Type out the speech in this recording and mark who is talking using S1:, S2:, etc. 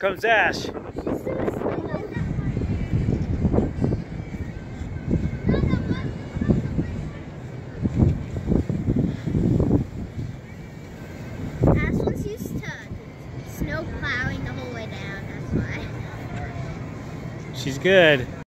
S1: comes Ash.
S2: Ashlyn's used to snow plowing the whole way down, that's why.
S1: She's good.